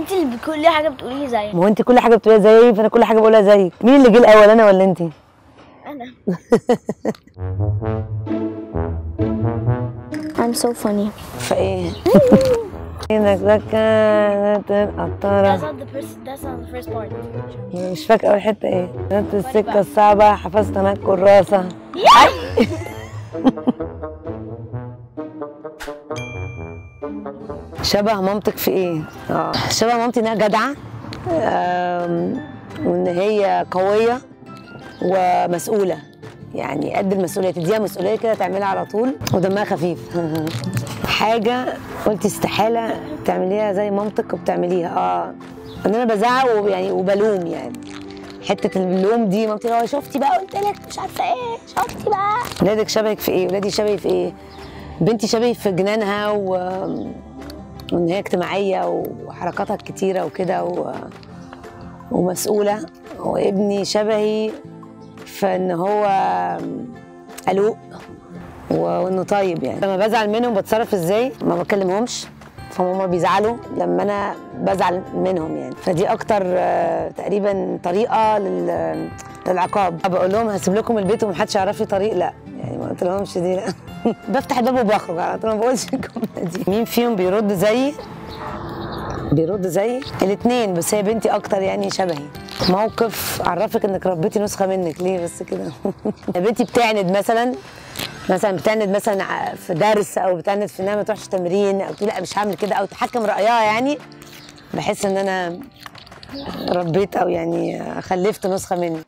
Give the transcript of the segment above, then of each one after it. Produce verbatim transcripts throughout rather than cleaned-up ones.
انت اللي كل حاجه بتقوليه زيك. ما هو انت كل حاجه بتقوليها زيي فانا كل حاجه بقولها زيك. مين اللي جه الاول انا ولا انت؟ انا. I'm so funny. فايه؟ انك كانت القطاره. That's not the first. That's not the first part. مش فاكره اول حته ايه. كانت السكه الصعبه حفظت انا الكراسه. شبه مامتك في ايه؟ اه شبه مامتي انها جدعه وان هي قويه ومسؤوله، يعني قد المسؤوليه، تديها مسؤوليه كده تعملها على طول ودمها خفيف. حاجه قلتي استحاله تعمليها زي مامتك وبتعمليها. اه ان انا بزعق ويعني وبلوم، يعني حته اللوم دي مامتي لو شفتي بقى قلت لك مش عارفه ايه، شفتي بقى. ولادك شبهك في ايه؟ ولادي شبهي في ايه؟ بنتي شبهي في جنانها و... وان هي اجتماعيه وحركاتها كتيره وكده و... ومسؤوله، وابني شبهي في ان هو قلوق وانه طيب. يعني لما بزعل منهم بتصرف ازاي؟ ما بكلمهمش فهم بيزعلوا لما انا بزعل منهم، يعني فدي اكتر تقريبا طريقه لل... للعقاب. بقول لهم هسيب لكم البيت ومحدش يعرف لي طريق، لا يعني ما قلت لهمش دي، لا. بفتح الباب وبخرج على طول، ما بقولش الجمله دي. مين فيهم بيرد زيي؟ بيرد زيي الاثنين، بس هي بنتي اكتر يعني شبهي. موقف عرفك انك ربيتي نسخه منك ليه بس كده؟ بنتي بتعند مثلا مثلا بتعند مثلا في درس او بتعند في انها ما تروحش تمرين او تقول لا مش هعمل كده او تحكم رايها، يعني بحس ان انا ربيت او يعني خلفت نسخه مني.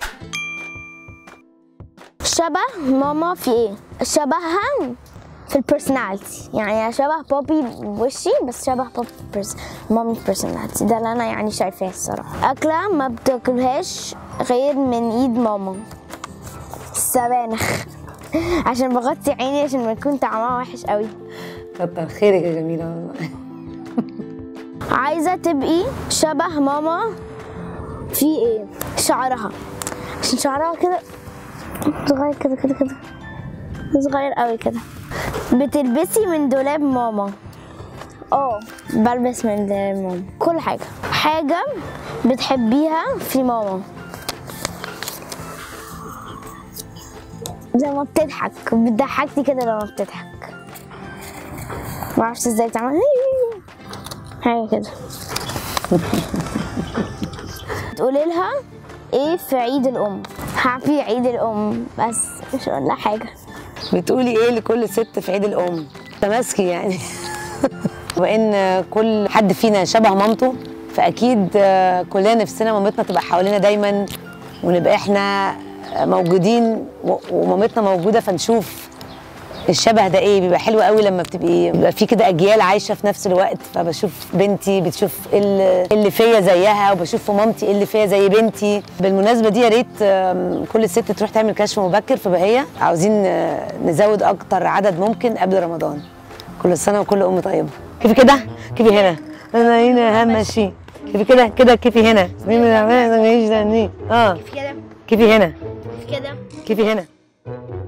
شبه ماما في ايه؟ شبهها في البرسوناليتي، يعني شبه بابي بوشي بس شبه بابي برس... مامي برسوناليتي، ده اللي انا يعني شايفاه الصراحه. اكله ما بتاكلهاش غير من ايد ماما، السبانخ، عشان بغطي عيني عشان ما يكون طعمها وحش قوي. كتر خيرك يا جميله والله. عايزه تبقي شبه ماما في ايه؟ شعرها، عشان شعرها كده صغير كده كده كده صغير قوي كده. بتلبسي من دولاب ماما؟ اه بلبس من دولاب ماما كل حاجه. حاجه بتحبيها في ماما؟ زي ما بتضحك، بتضحكني كده لما بتضحك، معرفش ازاي بتعمل حاجه كده. تقولي لها ايه في عيد الام؟ هابي عيد الام، بس مش هقول لها حاجه. بتقولي ايه لكل ست في عيد الام؟ تماسكي يعني. وان كل حد فينا شبه مامته، فاكيد كلنا نفسنا مامتنا تبقى حوالينا دايما ونبقى احنا موجودين ومامتنا موجوده، فنشوف الشبه ده ايه. بيبقى حلو قوي لما بتبقي بيبقى في كده اجيال عايشه في نفس الوقت، فبشوف بنتي بتشوف اللي فيا زيها وبشوف في مامتي اللي فيا زي بنتي. بالمناسبه دي يا ريت كل ست تروح تعمل كشف مبكر في بهيه، عاوزين نزود اكتر عدد ممكن قبل رمضان. كل سنه وكل ام طيبه. كيفي كده؟ كيفي هنا، انا هنا همشي. كيفي كده كده كيفي هنا. مين اللي عمال اه كيفي كده؟ كيفي هنا. كيفي كده؟ كيفي هنا.